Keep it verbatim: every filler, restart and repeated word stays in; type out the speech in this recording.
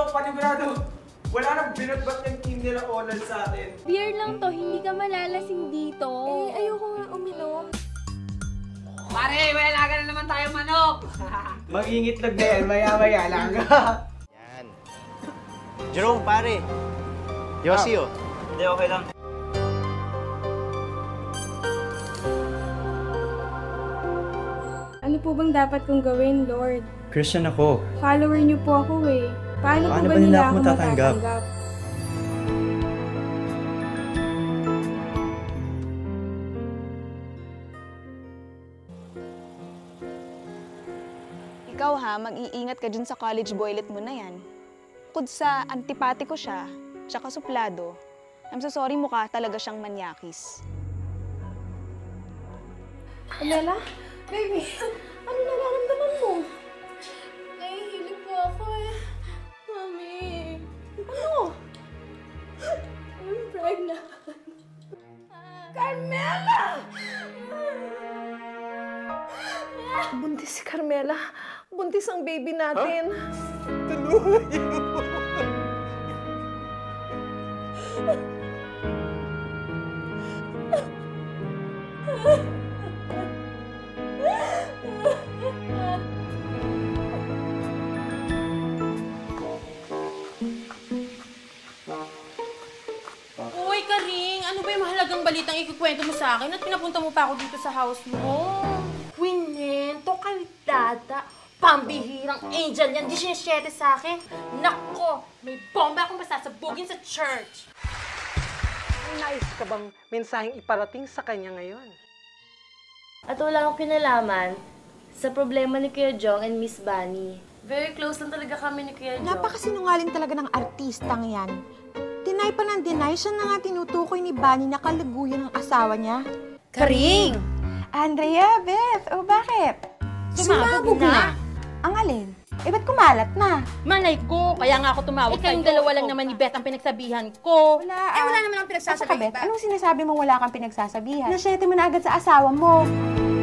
panigurado. Wala nang binagbat ng team nila Onal sa atin. Beer lang to, hindi ka malalasing dito. Eh, ayoko nga uminom. Pare, wala ka na naman tayo manok! Mag-ingitlog na yan, maya-maya lang. Yan. Jerome, pare. Yossi, oh. Hindi, okay lang. Ano po bang dapat kong gawin, Lord? Christian ako. Follower niyo po ako eh. Paano, Paano po ba ba nila nila ako ako matatanggap? matatanggap? Ikaw ha, mag-iingat ka dyan sa college boylet mo na yan. Bukod sa antipati ko siya, tsaka suplado, I'm so sorry, mukha talaga siyang manyakis. Alela? Baby, ano nararamdaman mo? Nahihilip po ako eh. Mami. Ano? I'm pregnant. Carmela! Buntis si Carmela. Buntis ang baby natin. Tulungan niyo. Uy, Karing! Ano ba yung mahalagang balitang ikukwento mo sa akin at pinapunta mo pa ako dito sa house mo? Winento, kaldada. Pambihirang angel yan. Di sinisiyete sa akin. Nako, may bomba akong masasabugin sa church. May nais ka bang mensaheng iparating sa kanya ngayon? At wala akong kinalaman sa problema ni Kuya Jong and Miss Bunny. Very close lang talaga kami ni Kuya Jong. Napakasinungaling talaga ng artistang yan. Deny pa ng deny, siya na nga tinutukoy ni Bunny na kaliguyan ng asawa niya. Karing! Andrea, Beth, o bakit? Sumabog na. Ang alin? Eh, ba't kumalat na? Malay ko, kaya nga ako tumawag Eh, sa'yo. kayong dalawa lang naman ni Beth ang pinagsabihan ko. Wala, Eh, wala naman ang Asa ka, pinagsasabi. Beth? Anong sinasabi mo wala kang pinagsasabihan? Nasyete mo na agad sa asawa mo.